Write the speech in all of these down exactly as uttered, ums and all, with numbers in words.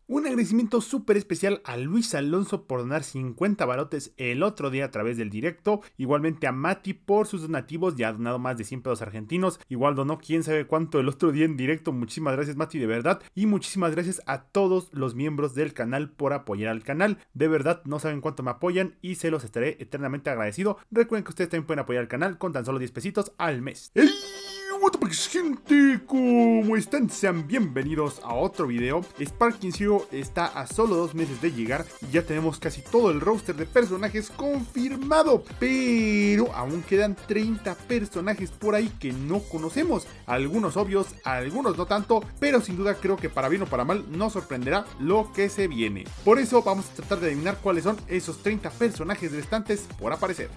Un agradecimiento súper especial a Luis Alonso por donar cincuenta barotes el otro día a través del directo. Igualmente a Mati por sus donativos, ya ha donado más de cien pesos argentinos. Igual donó quién sabe cuánto el otro día en directo. Muchísimas gracias, Mati, de verdad. Y muchísimas gracias a todos los miembros del canal por apoyar al canal. De verdad, no saben cuánto me apoyan y se los estaré eternamente agradecido. Recuerden que ustedes también pueden apoyar al canal con tan solo diez pesitos al mes. ¡Ey! What up, gente, ¿cómo están? Sean bienvenidos a otro video. Sparking Zero está a solo dos meses de llegar y ya tenemos casi todo el roster de personajes confirmado, pero aún quedan treinta personajes por ahí que no conocemos, algunos obvios, algunos no tanto, pero sin duda creo que para bien o para mal nos sorprenderá lo que se viene. Por eso vamos a tratar de adivinar cuáles son esos treinta personajes restantes por aparecer.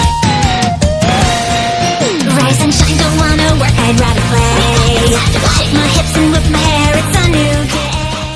Rise and shine, don't wanna work, I'd rather play. Shake my hips and whip my hair, it's a new day.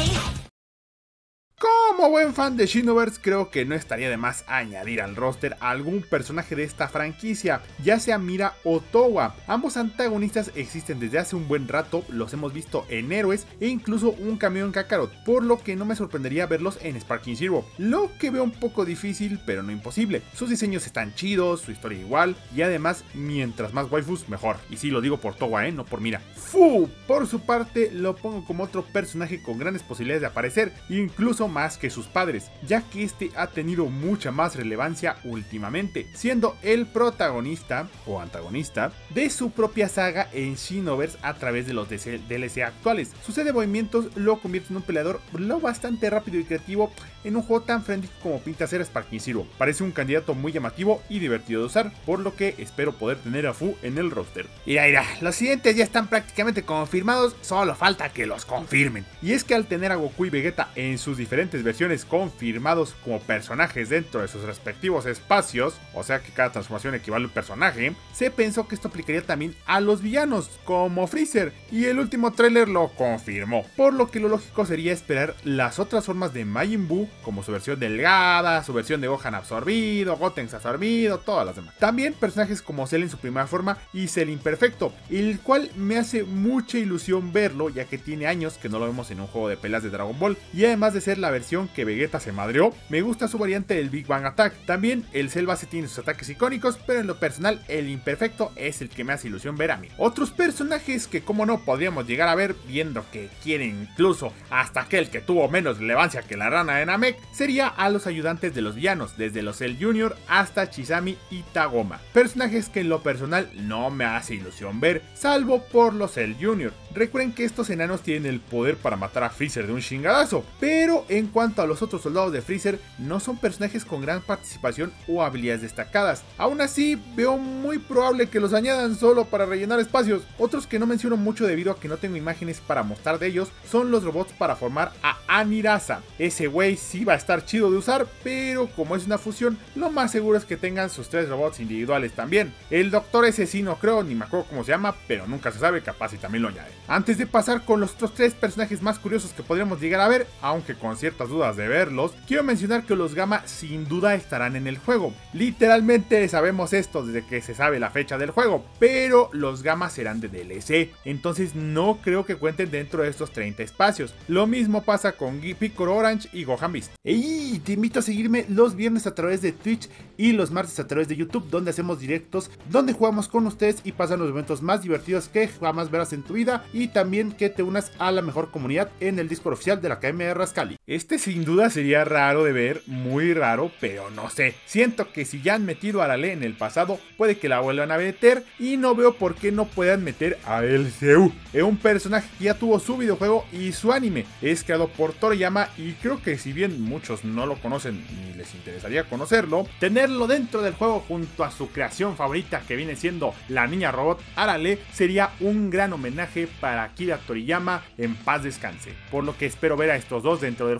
Como buen fan de Xenoverse, creo que no estaría de más añadir al roster a algún personaje de esta franquicia, ya sea Mira o Towa. Ambos antagonistas existen desde hace un buen rato, los hemos visto en Héroes e incluso un cameo en Kakarot, por lo que no me sorprendería verlos en Sparking Zero. Lo que veo un poco difícil, pero no imposible. Sus diseños están chidos, su historia igual, y además, mientras más waifus, mejor. Y sí, lo digo por Towa, eh, no por Mira. Fu, por su parte, lo pongo como otro personaje con grandes posibilidades de aparecer, incluso más que sus padres, ya que este ha tenido mucha más relevancia últimamente, siendo el protagonista o antagonista de su propia saga en Xenoverse a través de los D L C actuales. Sus de movimientos lo convierte en un peleador lo bastante rápido y creativo en un juego tan frenético como pinta ser Sparking Zero. Parece un candidato muy llamativo y divertido de usar, por lo que espero poder tener a Fu en el roster. Mira, mira, los siguientes ya están prácticamente confirmados, solo falta que los confirmen. Y es que al tener a Goku y Vegeta en sus diferentes versiones confirmados como personajes dentro de sus respectivos espacios, o sea que cada transformación equivale a un personaje, se pensó que esto aplicaría también a los villanos, como Freezer, y el último tráiler lo confirmó, por lo que lo lógico sería esperar las otras formas de Majin Buu, como su versión delgada, su versión de Gohan absorbido, Gotenks absorbido, todas las demás. También personajes como Cell en su primera forma y Cell imperfecto, el cual me hace mucha ilusión verlo, ya que tiene años que no lo vemos en un juego de peleas de Dragon Ball, y además de ser la versión que Vegeta se madreó, me gusta su variante del Big Bang Attack. También el Cell base tiene sus ataques icónicos, pero en lo personal el imperfecto es el que me hace ilusión ver a mí. Otros personajes que como no podríamos llegar a ver, viendo que quieren incluso hasta aquel que tuvo menos relevancia que la rana de Namek, sería a los ayudantes de los villanos, desde los Cell Junior hasta Chisami y Tagoma. Personajes que en lo personal no me hace ilusión ver, salvo por los Cell Junior. Recuerden que estos enanos tienen el poder para matar a Freezer de un chingadazo, pero en cuanto a los otros soldados de Freezer, no son personajes con gran participación o habilidades destacadas. Aún así, veo muy probable que los añadan solo para rellenar espacios. Otros que no menciono mucho debido a que no tengo imágenes para mostrar de ellos, son los robots para formar a Anirasa. Ese güey sí va a estar chido de usar, pero como es una fusión, lo más seguro es que tengan sus tres robots individuales también. El doctor ese sí no creo, ni me acuerdo cómo se llama, pero nunca se sabe, capaz y también lo añade. Antes de pasar con los otros tres personajes más curiosos que podríamos llegar a ver, aunque con ciertas dudas de verlos, quiero mencionar que los Gamma sin duda estarán en el juego. Literalmente sabemos esto desde que se sabe la fecha del juego, pero los Gamma serán de D L C, entonces no creo que cuenten dentro de estos treinta espacios. Lo mismo pasa con Piccolo Orange y Gohan Beast. Y te invito a seguirme los viernes a través de Twitch y los martes a través de YouTube, donde hacemos directos, donde jugamos con ustedes y pasan los momentos más divertidos que jamás verás en tu vida, y también que te unas a la mejor comunidad en el Discord oficial de la Academia de Rascali. Este sin duda sería raro de ver, muy raro, pero no sé. Siento que si ya han metido a la ley en el pasado, puede que la vuelvan a meter, y no veo por qué no puedan meter a El Seu. Es un personaje que ya tuvo su videojuego y su anime. Es creado por Toriyama y creo que si bien muchos no lo conocen ni les interesaría conocerlo, tenerlo dentro del juego junto a su creación favorita que viene siendo la niña robot Arale sería un gran homenaje para Akira Toriyama, en paz descanse. Por lo que espero ver a estos dos dentro del juego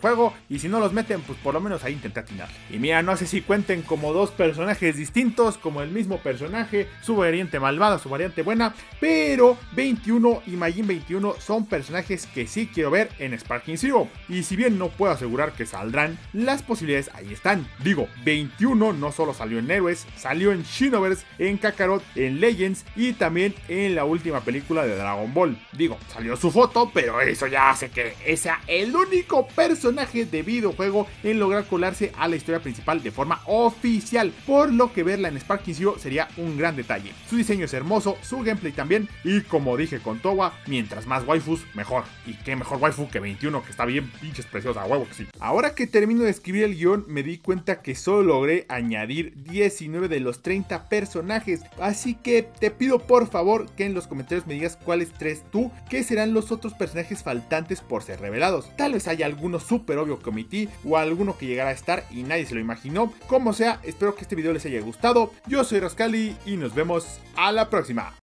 y si no los meten, pues por lo menos ahí intenté atinar. Y mira, no sé si cuenten como dos personajes distintos, como el mismo personaje, su variante malvada, su variante buena, pero veintiuno y Majin veintiuno son personajes que sí quiero ver en Sparking Zero, y si bien no puedo asegurar que saldrán, las posibilidades ahí están. Digo, veintiuno no solo salió en Héroes, salió en Xenoverse, en Kakarot, en Legends y también en la última película de Dragon Ball. Digo, salió su foto, pero eso ya hace que sea el único personaje de videojuego en lograr colarse a la historia principal de forma oficial, por lo que verla en Sparking Zero sería un gran detalle. Su diseño es hermoso, su gameplay también, y como dije con Towa, mientras más waifus, mejor. Y qué mejor waifu que veintiuno, que está bien pinches preciosa, huevo que sí. Ahora que termino de escribir el guión, me di cuenta que solo logré añadir diecinueve de los treinta personajes, así que te pido por favor que en los comentarios me digas cuáles crees tú que serán los otros personajes faltantes por ser revelados. Tal vez haya alguno súper obvio que omití, o alguno que llegara a estar y nadie se lo imaginó. Como sea, espero que este video les haya gustado. Yo soy Rascali y nos vemos a la próxima.